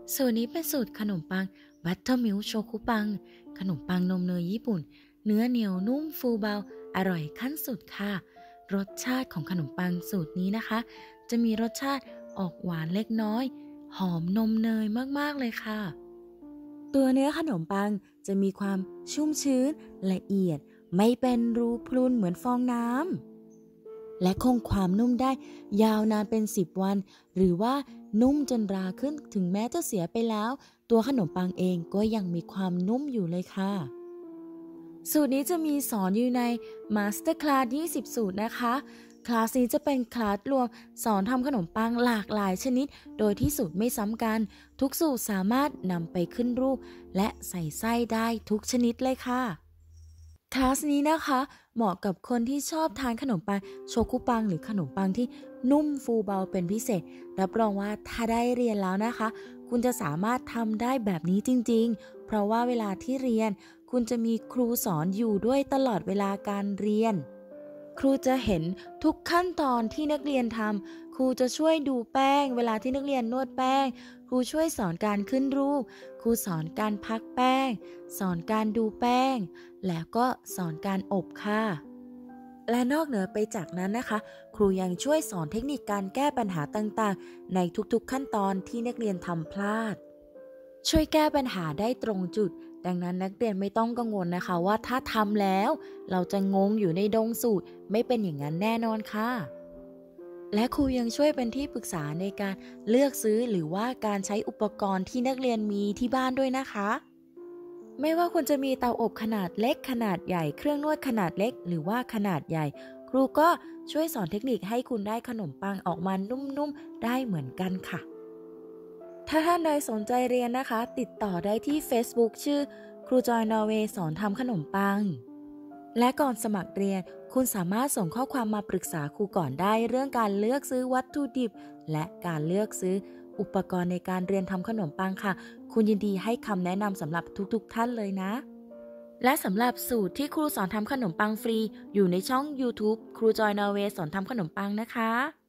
สูตรนี้เป็นสูตรขนมปังบัตเตอร์มิลค์โชคุปังขนมปังนมเนยญี่ปุ่นเนื้อเหนียวนุ่มฟูเบาอร่อยขั้นสุดค่ะรสชาติของขนมปังสูตรนี้นะคะจะมีรสชาติออกหวานเล็กน้อยหอมนมเนยมากๆเลยค่ะตัวเนื้อขนมปังจะมีความชุ่มชื้นละเอียดไม่เป็นรูพรุนเหมือนฟองน้ำและคงความนุ่มได้ยาวนานเป็น10วันหรือว่านุ่มจนราขึ้นถึงแม้จะเสียไปแล้วตัวขนมปังเองก็ยังมีความนุ่มอยู่เลยค่ะสูตรนี้จะมีสอนอยู่ใน Master Class 20 สูตรนะคะคลาสนี้จะเป็นคลาสรวมสอนทำขนมปังหลากหลายชนิดโดยที่สูตรไม่ซ้ำกันทุกสูตรสามารถนำไปขึ้นรูปและใส่ไส้ได้ทุกชนิดเลยค่ะคลาสนี้นะคะเหมาะกับคนที่ชอบทานขนมปังโชกุปังหรือขนมปังที่นุ่มฟูเบาเป็นพิเศษรับรองว่าถ้าได้เรียนแล้วนะคะคุณจะสามารถทำได้แบบนี้จริงๆเพราะว่าเวลาที่เรียนคุณจะมีครูสอนอยู่ด้วยตลอดเวลาการเรียนครูจะเห็นทุกขั้นตอนที่นักเรียนทำครูจะช่วยดูแป้งเวลาที่นักเรียนนวดแป้งครูช่วยสอนการขึ้นรูปครูสอนการพักแป้งสอนการดูแป้งแล้วก็สอนการอบค่ะและนอกเหนือไปจากนั้นนะคะครูยังช่วยสอนเทคนิคการแก้ปัญหาต่างๆในทุกๆขั้นตอนที่นักเรียนทำพลาดช่วยแก้ปัญหาได้ตรงจุดดังนั้นนักเรียนไม่ต้องกังวลนะคะว่าถ้าทำแล้วเราจะงงอยู่ในดงสูตรไม่เป็นอย่างนั้นแน่นอนค่ะและครูยังช่วยเป็นที่ปรึกษาในการเลือกซื้อหรือว่าการใช้อุปกรณ์ที่นักเรียนมีที่บ้านด้วยนะคะไม่ว่าคุณจะมีเตาอบขนาดเล็กขนาดใหญ่เครื่องนวดขนาดเล็กหรือว่าขนาดใหญ่ครูก็ช่วยสอนเทคนิคให้คุณได้ขนมปังออกมานุ่มๆได้เหมือนกันค่ะถ้าท่านใดสนใจเรียนนะคะติดต่อได้ที่ Facebook ชื่อครูจอยนอร์เวย์สอนทำขนมปังและก่อนสมัครเรียนคุณสามารถส่งข้อความมาปรึกษาครูก่อนได้เรื่องการเลือกซื้อวัตถุดิบและการเลือกซื้ออุปกรณ์ในการเรียนทำขนมปังค่ะคุณยินดีให้คำแนะนำสำหรับทุกๆท่านเลยนะและสำหรับสูตรที่ครูสอนทำขนมปังฟรีอยู่ในช่อง YouTube ครูจอยนอร์เวย์สอนทำขนมปังนะคะ